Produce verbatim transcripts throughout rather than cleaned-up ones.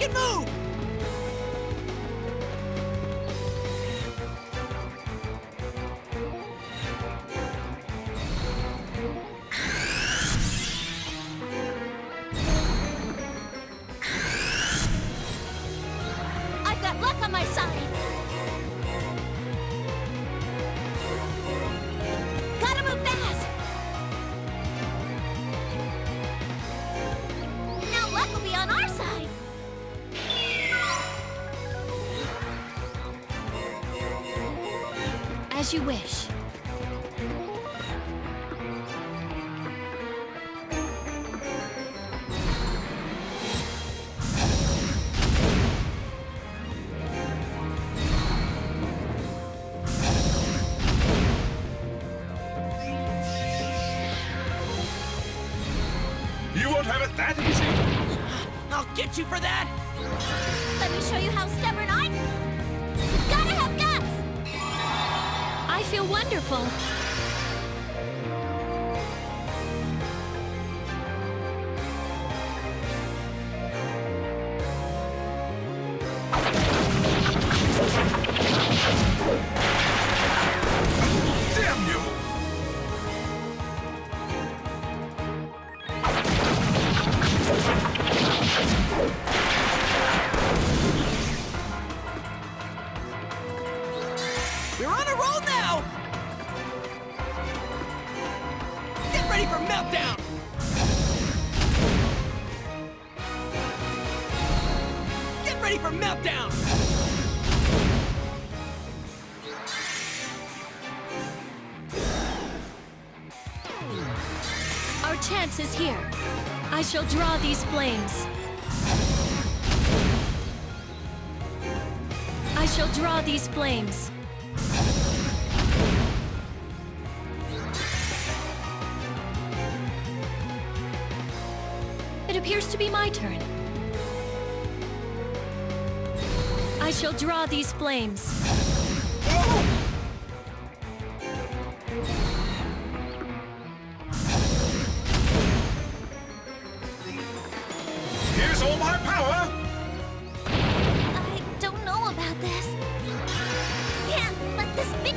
can move! I've got luck on my side. Gotta move fast. Now luck will be on our side. As you wish. You won't have it that easy! I'll get you for that! Let me show you how stubborn I... Gotta have guts! I feel wonderful. Damn you! You're on a roll now! Get ready for meltdown! Get ready for meltdown! Our chance is here. I shall draw these flames. I shall draw these flames. It appears to be my turn. I shall draw these flames. Here's all my power! I don't know about this. Can't let this be.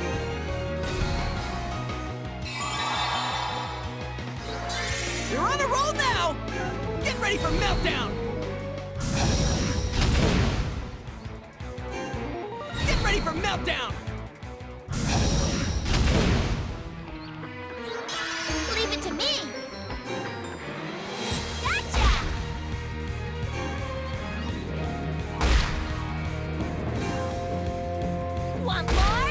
You're on a roll now! Get ready for meltdown! Get ready for meltdown! Leave it to me. Gotcha! Want more?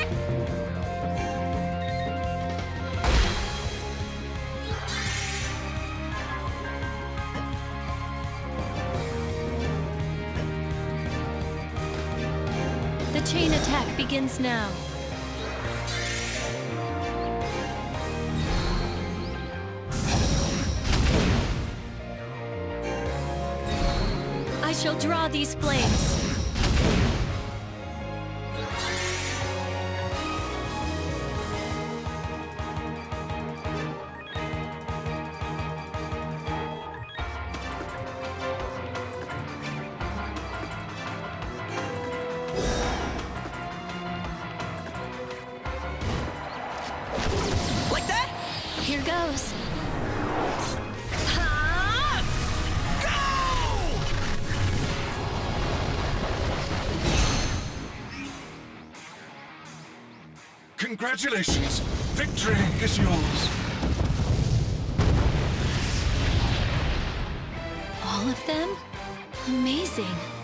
The chain attack begins now. I shall draw these flames. Like that? Here goes. Ha! Go! Congratulations! Victory is yours! All of them? Amazing.